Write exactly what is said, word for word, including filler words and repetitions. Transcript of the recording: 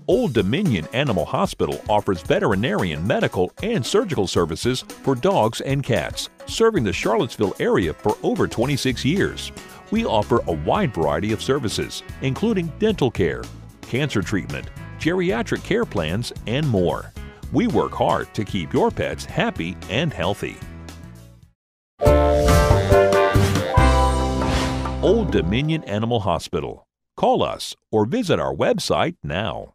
Old Dominion Animal Hospital offers veterinarian, medical, and surgical services for dogs and cats, serving the Charlottesville area for over twenty-six years. We offer a wide variety of services, including dental care, cancer treatment, geriatric care plans, and more. We work hard to keep your pets happy and healthy. Old Dominion Animal Hospital. Call us or visit our website now.